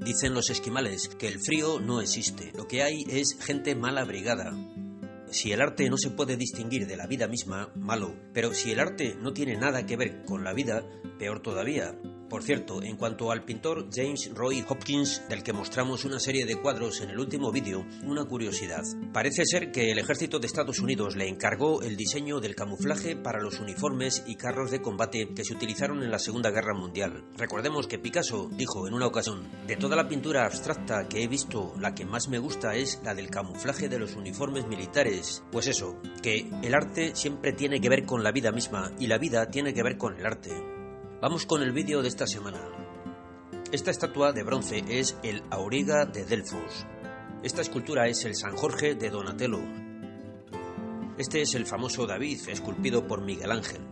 Dicen los esquimales que el frío no existe, lo que hay es gente mal abrigada. Si el arte no se puede distinguir de la vida misma, malo, pero si el arte no tiene nada que ver con la vida, peor todavía. Por cierto, en cuanto al pintor James Roy Hopkins, del que mostramos una serie de cuadros en el último vídeo, una curiosidad. Parece ser que el ejército de Estados Unidos le encargó el diseño del camuflaje para los uniformes y carros de combate que se utilizaron en la Segunda Guerra Mundial. Recordemos que Picasso dijo en una ocasión: de toda la pintura abstracta que he visto, la que más me gusta es la del camuflaje de los uniformes militares. Pues eso, que el arte siempre tiene que ver con la vida misma y la vida tiene que ver con el arte. Vamos con el vídeo de esta semana. Esta estatua de bronce es el Auriga de Delfos. Esta escultura es el San Jorge de Donatello. Este es el famoso David, esculpido por Miguel Ángel.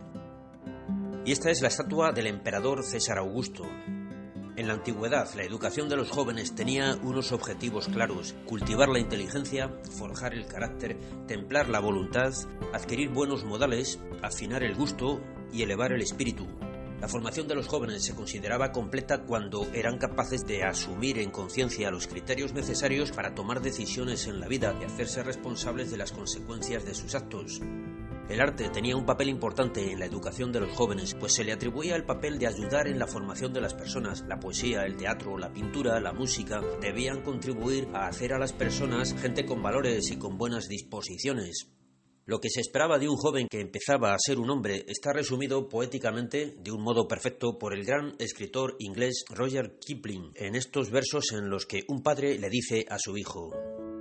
Y esta es la estatua del emperador César Augusto. En la antigüedad, la educación de los jóvenes tenía unos objetivos claros: cultivar la inteligencia, forjar el carácter, templar la voluntad, adquirir buenos modales, afinar el gusto y elevar el espíritu. La formación de los jóvenes se consideraba completa cuando eran capaces de asumir en conciencia los criterios necesarios para tomar decisiones en la vida y hacerse responsables de las consecuencias de sus actos. El arte tenía un papel importante en la educación de los jóvenes, pues se le atribuía el papel de ayudar en la formación de las personas. La poesía, el teatro, la pintura, la música debían contribuir a hacer a las personas gente con valores y con buenas disposiciones. Lo que se esperaba de un joven que empezaba a ser un hombre está resumido poéticamente, de un modo perfecto, por el gran escritor inglés Roger Kipling, en estos versos en los que un padre le dice a su hijo: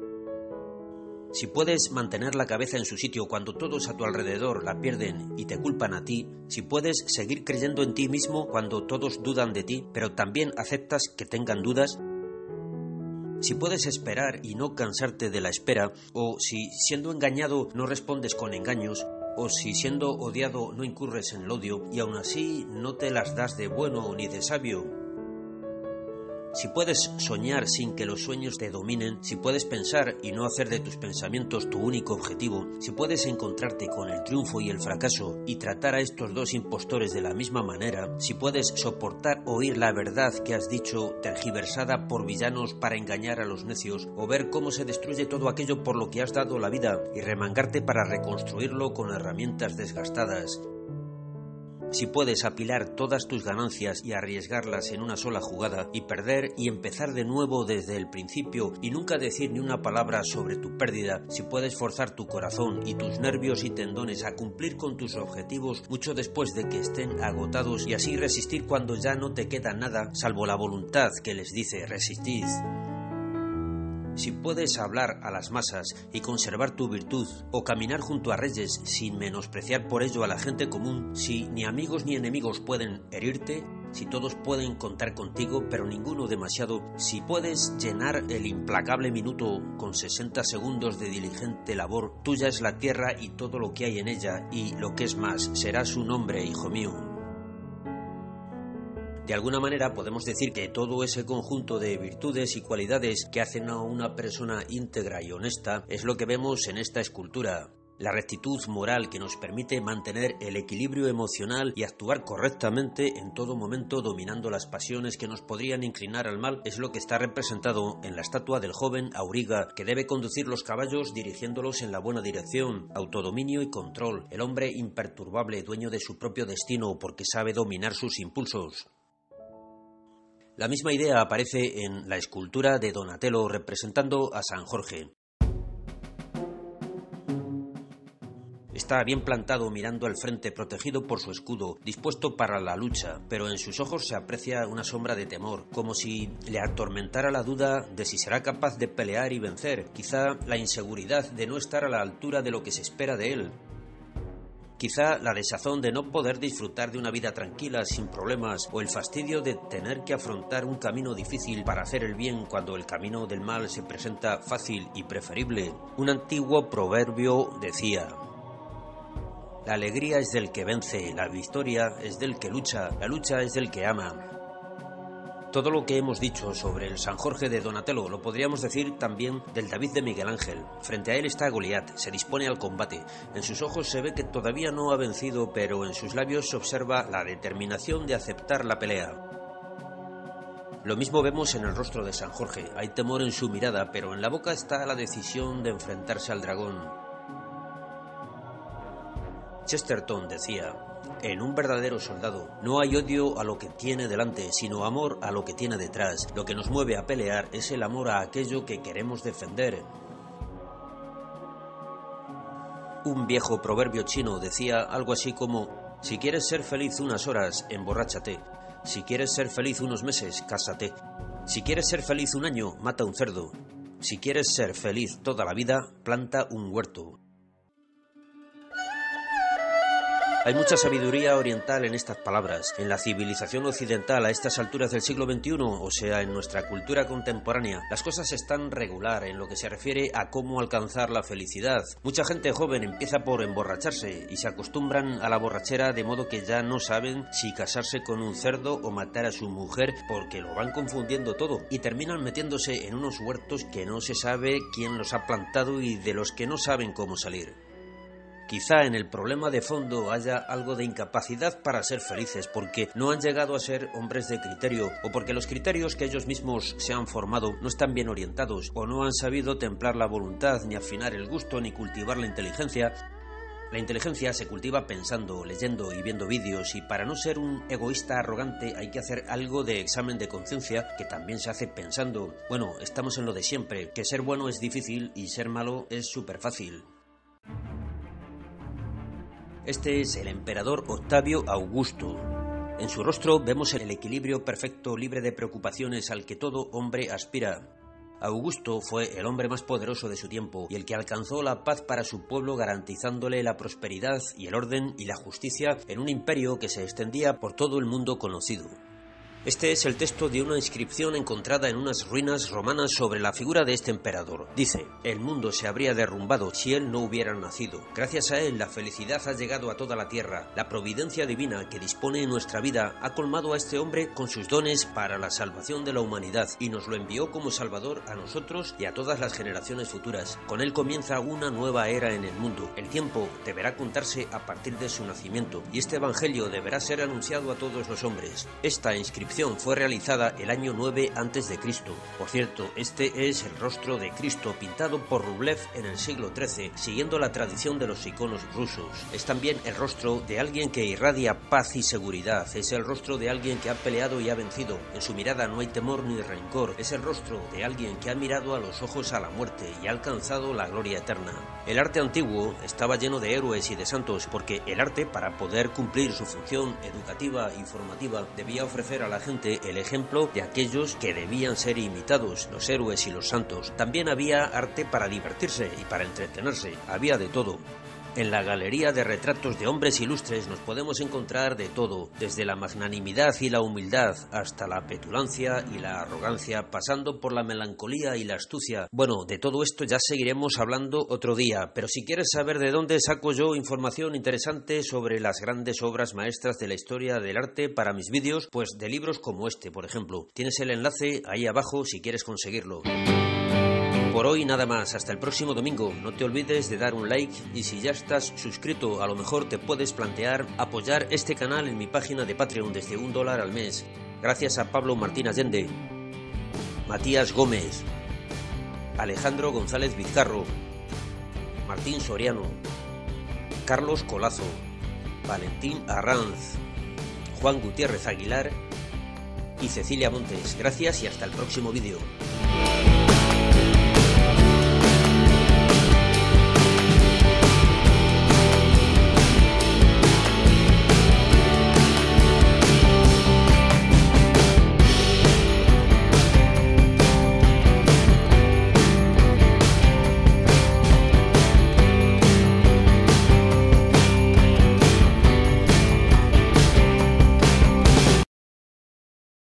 si puedes mantener la cabeza en su sitio cuando todos a tu alrededor la pierden y te culpan a ti, si puedes seguir creyendo en ti mismo cuando todos dudan de ti, pero también aceptas que tengan dudas, si puedes esperar y no cansarte de la espera, o si siendo engañado no respondes con engaños, o si siendo odiado no incurres en el odio y aún así no te las das de bueno ni de sabio, si puedes soñar sin que los sueños te dominen, si puedes pensar y no hacer de tus pensamientos tu único objetivo, si puedes encontrarte con el triunfo y el fracaso y tratar a estos dos impostores de la misma manera, si puedes soportar oír la verdad que has dicho tergiversada por villanos para engañar a los necios, o ver cómo se destruye todo aquello por lo que has dado la vida y remangarte para reconstruirlo con herramientas desgastadas, si puedes apilar todas tus ganancias y arriesgarlas en una sola jugada y perder y empezar de nuevo desde el principio y nunca decir ni una palabra sobre tu pérdida, si puedes forzar tu corazón y tus nervios y tendones a cumplir con tus objetivos mucho después de que estén agotados y así resistir cuando ya no te queda nada salvo la voluntad que les dice resistid. Si puedes hablar a las masas y conservar tu virtud, o caminar junto a reyes sin menospreciar por ello a la gente común, si ni amigos ni enemigos pueden herirte, si todos pueden contar contigo, pero ninguno demasiado, si puedes llenar el implacable minuto con 60 segundos de diligente labor, tuya es la tierra y todo lo que hay en ella, y lo que es más, serás un hombre, hijo mío. De alguna manera podemos decir que todo ese conjunto de virtudes y cualidades que hacen a una persona íntegra y honesta es lo que vemos en esta escultura. La rectitud moral que nos permite mantener el equilibrio emocional y actuar correctamente en todo momento dominando las pasiones que nos podrían inclinar al mal es lo que está representado en la estatua del joven Auriga, que debe conducir los caballos dirigiéndolos en la buena dirección, autodominio y control, el hombre imperturbable, dueño de su propio destino porque sabe dominar sus impulsos. La misma idea aparece en la escultura de Donatello representando a San Jorge. Está bien plantado mirando al frente, protegido por su escudo, dispuesto para la lucha, pero en sus ojos se aprecia una sombra de temor, como si le atormentara la duda de si será capaz de pelear y vencer, quizá la inseguridad de no estar a la altura de lo que se espera de él. Quizá la desazón de no poder disfrutar de una vida tranquila, sin problemas, o el fastidio de tener que afrontar un camino difícil para hacer el bien cuando el camino del mal se presenta fácil y preferible. Un antiguo proverbio decía: la alegría es del que vence, la victoria es del que lucha, la lucha es del que ama. Todo lo que hemos dicho sobre el San Jorge de Donatello lo podríamos decir también del David de Miguel Ángel. Frente a él está Goliat, se dispone al combate. En sus ojos se ve que todavía no ha vencido, pero en sus labios se observa la determinación de aceptar la pelea. Lo mismo vemos en el rostro de San Jorge. Hay temor en su mirada, pero en la boca está la decisión de enfrentarse al dragón. Chesterton decía: en un verdadero soldado no hay odio a lo que tiene delante, sino amor a lo que tiene detrás. Lo que nos mueve a pelear es el amor a aquello que queremos defender. Un viejo proverbio chino decía algo así como: si quieres ser feliz unas horas, emborráchate. Si quieres ser feliz unos meses, cásate. Si quieres ser feliz un año, mata un cerdo. Si quieres ser feliz toda la vida, planta un huerto. Hay mucha sabiduría oriental en estas palabras. En la civilización occidental a estas alturas del siglo XXI, o sea, en nuestra cultura contemporánea, las cosas están regular en lo que se refiere a cómo alcanzar la felicidad. Mucha gente joven empieza por emborracharse y se acostumbran a la borrachera de modo que ya no saben si casarse con un cerdo o matar a su mujer porque lo van confundiendo todo y terminan metiéndose en unos huertos que no se sabe quién los ha plantado y de los que no saben cómo salir. Quizá en el problema de fondo haya algo de incapacidad para ser felices, porque no han llegado a ser hombres de criterio, o porque los criterios que ellos mismos se han formado no están bien orientados, o no han sabido templar la voluntad, ni afinar el gusto, ni cultivar la inteligencia. La inteligencia se cultiva pensando, leyendo y viendo vídeos, y para no ser un egoísta arrogante hay que hacer algo de examen de conciencia, que también se hace pensando. Bueno, estamos en lo de siempre, que ser bueno es difícil y ser malo es súper fácil. Este es el emperador Octavio Augusto. En su rostro vemos el equilibrio perfecto, libre de preocupaciones, al que todo hombre aspira. Augusto fue el hombre más poderoso de su tiempo y el que alcanzó la paz para su pueblo, garantizándole la prosperidad y el orden y la justicia en un imperio que se extendía por todo el mundo conocido. Este es el texto de una inscripción encontrada en unas ruinas romanas sobre la figura de este emperador. Dice: el mundo se habría derrumbado si él no hubiera nacido. Gracias a él la felicidad ha llegado a toda la tierra. La providencia divina que dispone en nuestra vida ha colmado a este hombre con sus dones para la salvación de la humanidad y nos lo envió como salvador a nosotros y a todas las generaciones futuras. Con él comienza una nueva era en el mundo. El tiempo deberá contarse a partir de su nacimiento y este evangelio deberá ser anunciado a todos los hombres. Esta inscripción fue realizada el año 9 a.C. Por cierto, este es el rostro de Cristo pintado por Rublev en el siglo XIII, siguiendo la tradición de los iconos rusos. Es también el rostro de alguien que irradia paz y seguridad. Es el rostro de alguien que ha peleado y ha vencido. En su mirada no hay temor ni rencor. Es el rostro de alguien que ha mirado a los ojos a la muerte y ha alcanzado la gloria eterna. El arte antiguo estaba lleno de héroes y de santos, porque el arte, para poder cumplir su función educativa y formativa, debía ofrecer a la gente el ejemplo de aquellos que debían ser imitados, los héroes y los santos. También había arte para divertirse y para entretenerse, había de todo. En la galería de retratos de hombres ilustres nos podemos encontrar de todo, desde la magnanimidad y la humildad hasta la petulancia y la arrogancia, pasando por la melancolía y la astucia. Bueno, de todo esto ya seguiremos hablando otro día, pero si quieres saber de dónde saco yo información interesante sobre las grandes obras maestras de la historia del arte para mis vídeos, pues de libros como este, por ejemplo. Tienes el enlace ahí abajo si quieres conseguirlo. Por hoy nada más, hasta el próximo domingo. No te olvides de dar un like y si ya estás suscrito, a lo mejor te puedes plantear apoyar este canal en mi página de Patreon desde $1 al mes. Gracias a Pablo Martín Allende, Matías Gómez, Alejandro González Vizcarro, Martín Soriano, Carlos Colazo, Valentín Arranz, Juan Gutiérrez Aguilar y Cecilia Montes. Gracias y hasta el próximo vídeo.